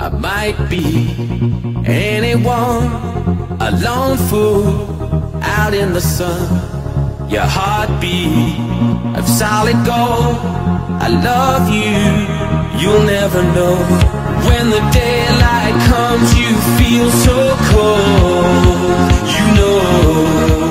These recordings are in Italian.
I might be anyone, a lone fool out in the sun. Your heartbeat of solid gold. I love you, you'll never know. When the daylight comes you feel so cold. You know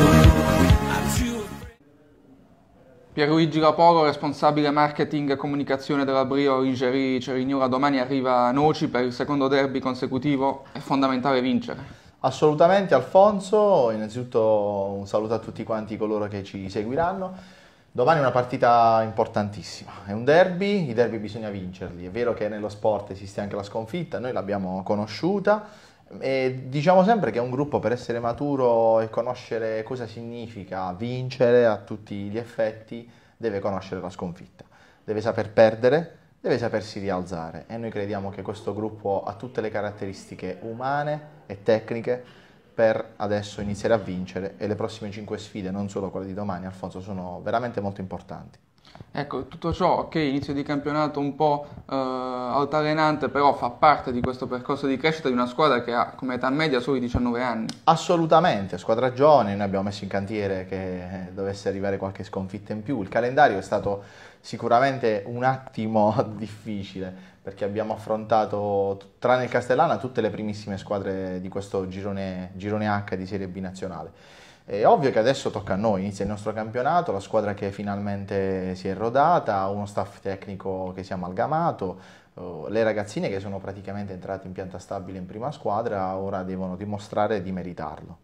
Pierluigi Rapolo, responsabile marketing e comunicazione della Brio Ringerie Cerignola. Domani arriva a Noci per il secondo derby consecutivo, è fondamentale vincere. Assolutamente Alfonso, innanzitutto un saluto a tutti quanti coloro che ci seguiranno. Domani è una partita importantissima, è un derby, i derby bisogna vincerli, è vero che nello sport esiste anche la sconfitta, noi l'abbiamo conosciuta e diciamo sempre che è un gruppo per essere maturo e conoscere cosa significa vincere a tutti gli effetti, deve conoscere la sconfitta, deve saper perdere, deve sapersi rialzare e noi crediamo che questo gruppo ha tutte le caratteristiche umane e tecniche per adesso iniziare a vincere e le prossime 5 sfide, non solo quelle di domani, Alfonso, sono veramente molto importanti. Ecco, tutto ciò, ok, inizio di campionato un po' altalenante, però fa parte di questo percorso di crescita di una squadra che ha come età media solo 19 anni. Assolutamente, squadra giovane, noi abbiamo messo in cantiere che dovesse arrivare qualche sconfitta in più. Il calendario è stato sicuramente un attimo difficile, perché abbiamo affrontato, tranne il Castellana, tutte le primissime squadre di questo girone H di Serie B nazionale. È ovvio che adesso tocca a noi, inizia il nostro campionato, la squadra che finalmente si è rodata, uno staff tecnico che si è amalgamato, le ragazzine che sono praticamente entrate in pianta stabile in prima squadra, ora devono dimostrare di meritarlo.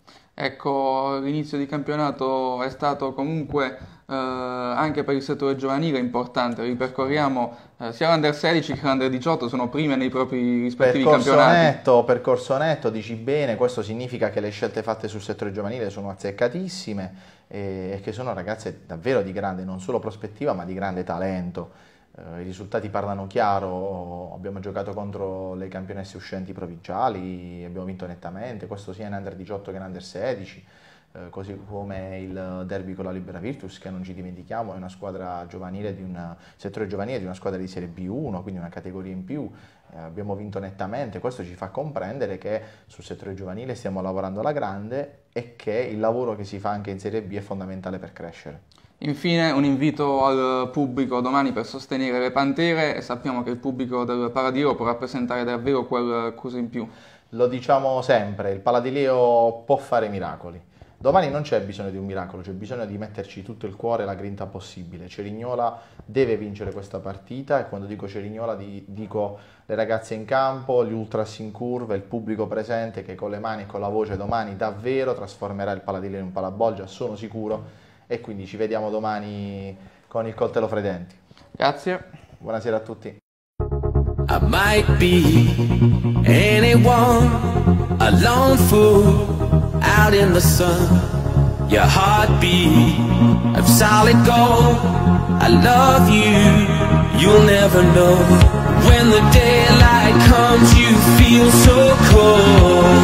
Ecco, l'inizio di campionato è stato comunque anche per il settore giovanile importante, ripercorriamo sia l'Under 16 che l'Under 18 sono prime nei propri rispettivi campionati. Percorso netto, dici bene, questo significa che le scelte fatte sul settore giovanile sono azzeccatissime e che sono ragazze davvero di grande, non solo prospettiva ma di grande talento. I risultati parlano chiaro, abbiamo giocato contro le campionesse uscenti provinciali, abbiamo vinto nettamente, questo sia in Under 18 che in Under 16, così come il derby con la Libera Virtus, che non ci dimentichiamo è una squadra giovanile di un settore giovanile di una squadra di Serie B1, quindi una categoria in più, abbiamo vinto nettamente. Questo ci fa comprendere che sul settore giovanile stiamo lavorando alla grande e che il lavoro che si fa anche in Serie B è fondamentale per crescere. Infine un invito al pubblico domani per sostenere le Pantere, e sappiamo che il pubblico del Paladiro può rappresentare davvero qualcosa in più. Lo diciamo sempre, il Paladileo può fare miracoli. Domani non c'è bisogno di un miracolo, c'è bisogno di metterci tutto il cuore e la grinta possibile. Cerignola deve vincere questa partita e quando dico Cerignola dico le ragazze in campo, gli ultras in curva, il pubblico presente che con le mani e con la voce domani davvero trasformerà il Paladileo in palabolgia, sono sicuro. E quindi ci vediamo domani con il coltello fra i denti. Grazie. Buonasera a tutti. I might be anyone, a lone fool out in the sun. Your heartbeat of solid gold. I love you, you'll never know. When the daylight comes you feel so cold.